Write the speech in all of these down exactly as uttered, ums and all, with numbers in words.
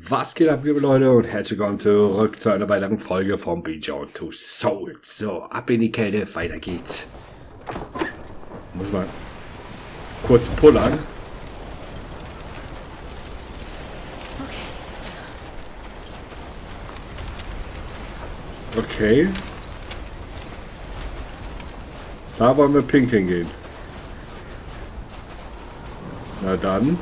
Was geht ab, liebe Leute, und herzlich willkommen zurück zu einer weiteren Folge von Beyond Two Souls. So, ab in die Kälte, weiter geht's. Muss mal kurz pullern. Okay. Da wollen wir pink hingehen. Na dann.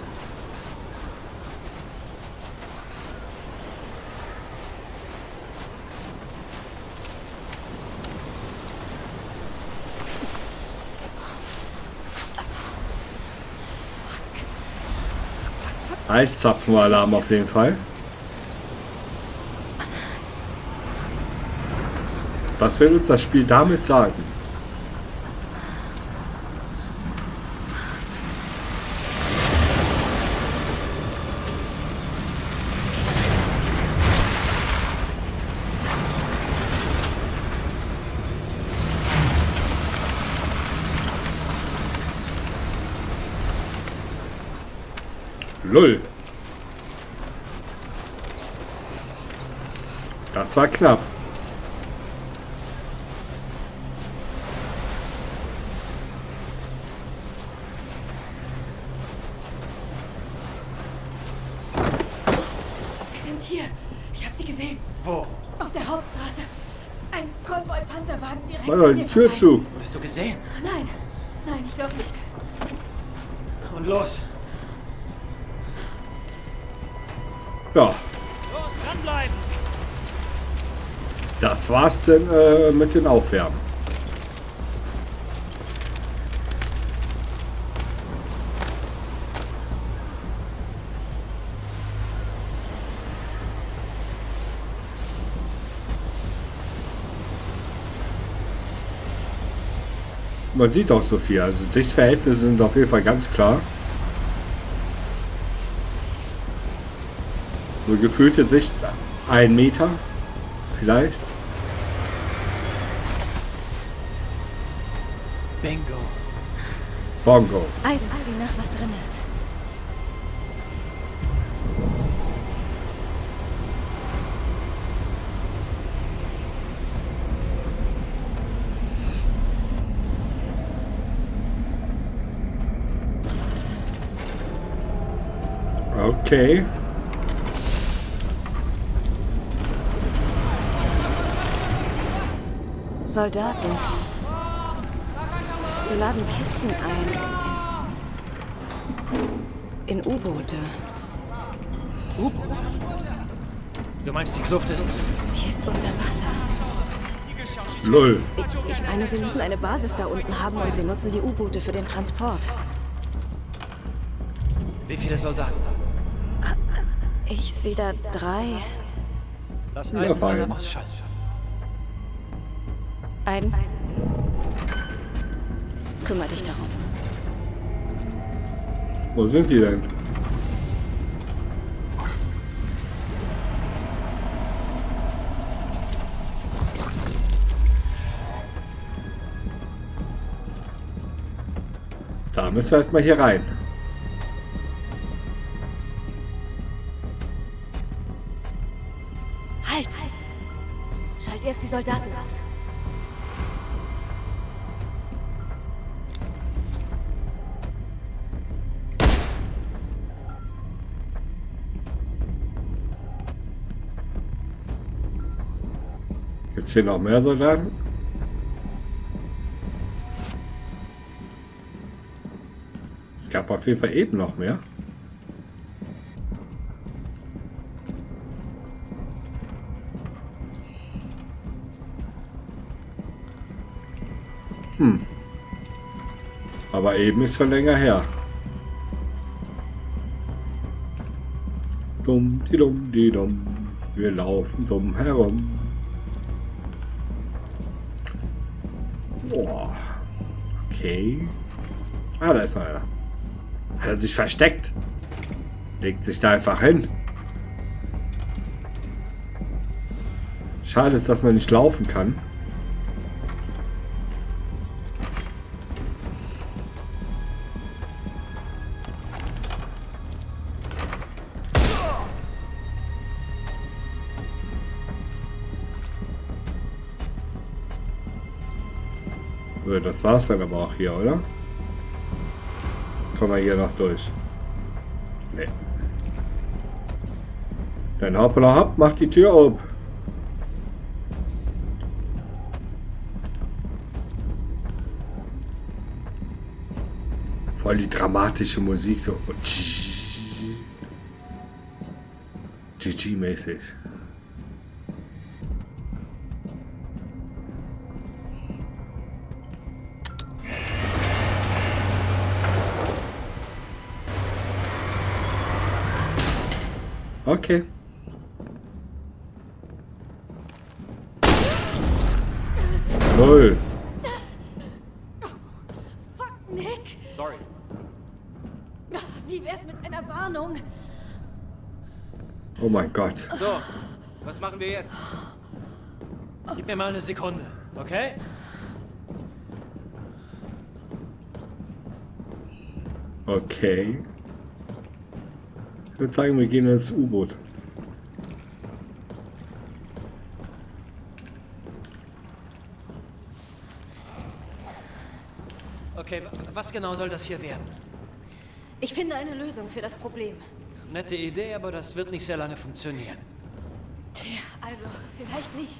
Eiszapfenalarm auf jeden Fall. Was will uns das Spiel damit sagen? Lull. Das war knapp. Sie sind hier. Ich habe sie gesehen. Wo? Auf der Hauptstraße. Ein Konvoi-Panzerwagen direkt Mach doch an die mir Tür vorbei. zu. Bist du gesehen? Nein, nein, ich glaube nicht. Und los. Ja, Los, dranbleiben. das war's denn äh, mit den Aufwärmen. Man sieht auch so viel, also Sichtverhältnisse sind auf jeden Fall ganz klar. So gefühlte Sicht ein Meter, vielleicht. Bingo. Bongo. Aiden, sieh nach, was drin ist. Okay. Soldaten. Sie laden Kisten ein. In, in U-Boote. U-Boote? Du meinst, die Kluft ist... Sie ist unter Wasser. Lull. Ich, ich meine, sie müssen eine Basis da unten haben und sie nutzen die U-Boote für den Transport. Wie viele Soldaten? Ich sehe da drei. Lass Ja, einen fein. Alarm ausschalten. Aiden. Kümmer dich darum. Wo sind die denn? Da müssen wir erstmal hier rein. Halt! Schalt erst die Soldaten aus. Jetzt hier noch mehr Soldaten. Es gab auf jeden Fall eben noch mehr. Hm. Aber eben ist schon länger her. Dumm, die dumm, die dumm. Wir laufen dumm herum. Boah. Okay. Ah, da ist noch einer. Hat er sich versteckt? Legt sich da einfach hin. Schade ist, dass man nicht laufen kann. So, das war's dann aber auch hier, oder? Kommen wir hier noch durch? Nee. Dann hoppla hopp, mach die Tür auf. Voll die dramatische Musik, so G G-mäßig. Okay. Null. Fuck, Nick! Sorry. Wie wär's mit einer Warnung? Oh mein Gott. So, was machen wir jetzt? Gib mir mal eine Sekunde, okay? Okay. Ich würde sagen, wir gehen ins U-Boot. Okay, was genau soll das hier werden? Ich finde eine Lösung für das Problem. Nette Idee, aber das wird nicht sehr lange funktionieren. Tja, also, vielleicht nicht.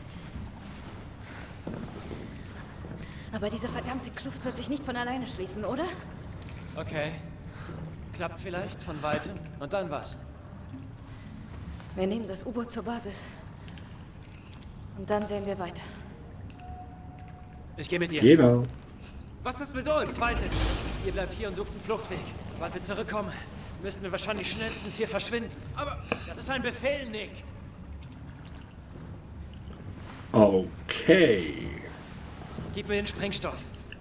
Aber diese verdammte Kluft wird sich nicht von alleine schließen, oder? Okay. Klappt vielleicht von weitem. Und dann was? Wir nehmen das U-Boot zur Basis. Und dann sehen wir weiter. Ich gehe mit dir. Jeder. Was ist mit uns? Ich weiß es. Ihr bleibt hier und sucht einen Fluchtweg. Sobald wir zurückkommen, müssen wir wahrscheinlich schnellstens hier verschwinden. Aber das ist ein Befehl, Nick. Okay. Gib mir den Sprengstoff.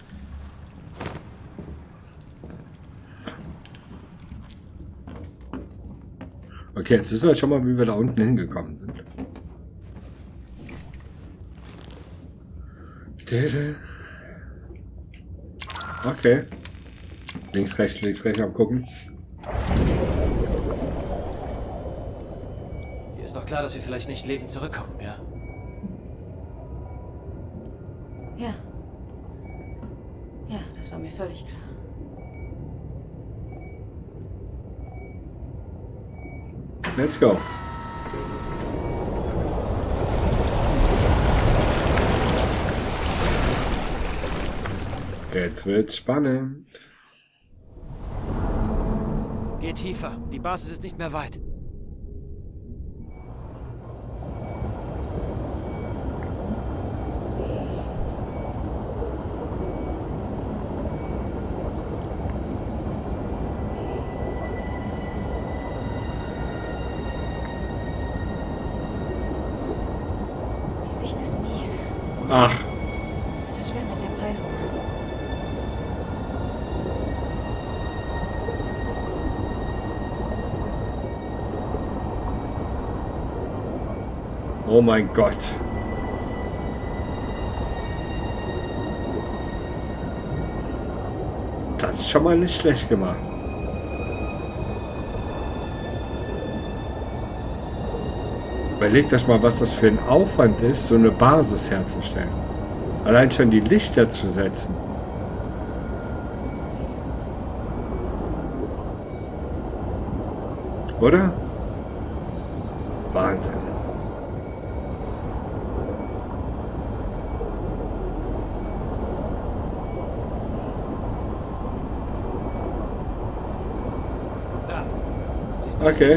Okay, jetzt wissen wir schon mal, wie wir da unten hingekommen sind. Okay. Links, rechts, links, rechts am gucken. Dir ist doch klar, dass wir vielleicht nicht lebend zurückkommen, ja? Ja. Ja, das war mir völlig klar. Let's go. Jetzt wird's spannend. Geh tiefer. Die Basis ist nicht mehr weit. Die Sicht ist mies. Ach. Es ist schwer mit der Peilung. Oh mein Gott. Das ist schon mal nicht schlecht gemacht. Überlegt euch mal, was das für ein Aufwand ist, so eine Basis herzustellen. Allein schon die Lichter zu setzen. Oder? Wahnsinn. Da. Siehst du das? Okay.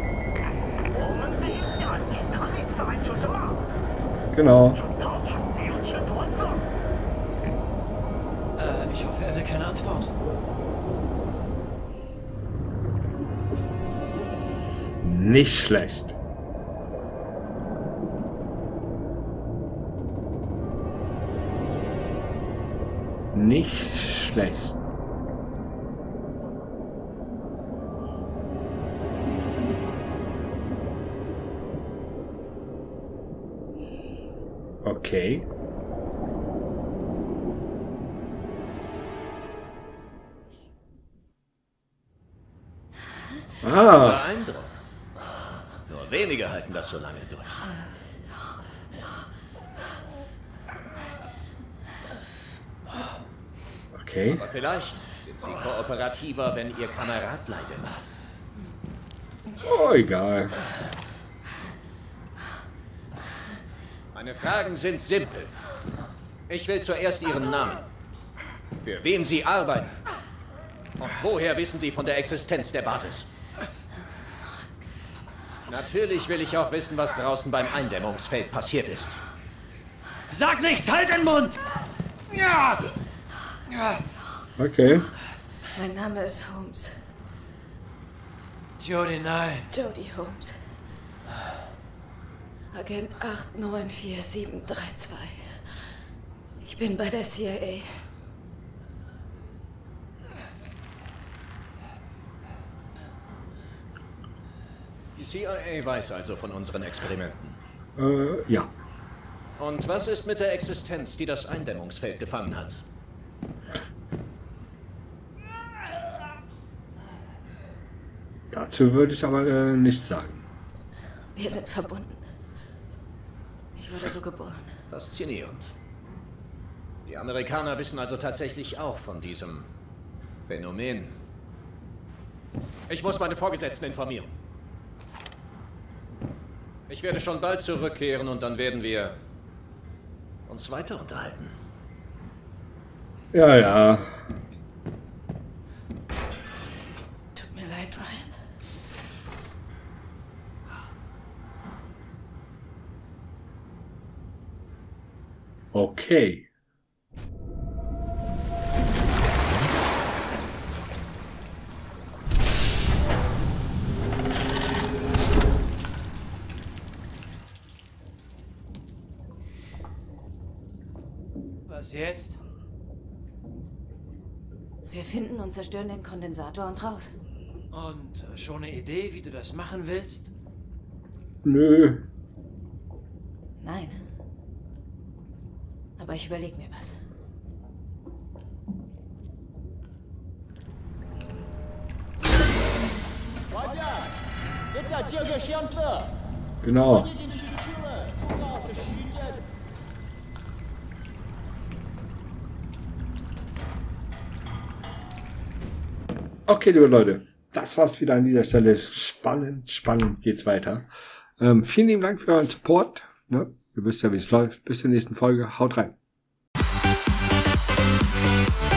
Genau. Äh, ich hoffe, er will keine Antwort. Nicht schlecht. Nicht schlecht. Okay. Ah. Beeindruckend. Nur wenige halten das so lange durch. Okay. Aber vielleicht sind sie kooperativer, wenn ihr Kamerad leidet. Oh, egal. Meine Fragen sind simpel. Ich will zuerst Ihren Namen. Für wen Sie arbeiten. Und woher wissen Sie von der Existenz der Basis? Natürlich will ich auch wissen, was draußen beim Eindämmungsfeld passiert ist. Sag nichts, halt den Mund! Ja! Ja. Okay. Mein Name ist Holmes. Jodie, nein. Jodie Holmes. Agent acht neun vier sieben drei zwei. Ich bin bei der C I A. Die C I A weiß also von unseren Experimenten. Äh, ja. Und was ist mit der Existenz, die das Eindämmungsfeld gefangen hat? Dazu würde ich aber äh, nichts sagen. Wir sind verbunden. Ich wurde so geboren. Faszinierend. Die Amerikaner wissen also tatsächlich auch von diesem Phänomen. Ich muss meine Vorgesetzten informieren. Ich werde schon bald zurückkehren und dann werden wir uns weiter unterhalten. Ja, ja. Tut mir leid, Ryan. Okay. Was jetzt? Wir finden und zerstören den Kondensator und raus. Und äh, schon eine Idee, wie du das machen willst? Nö. Nein. Aber ich überlege mir was. Genau. Okay, liebe Leute, das war's wieder an dieser Stelle. Spannend, spannend geht's weiter. Ähm, vielen lieben Dank für euren Support. Ne? Ihr wisst ja, wie es läuft. Bis zur nächsten Folge. Haut rein.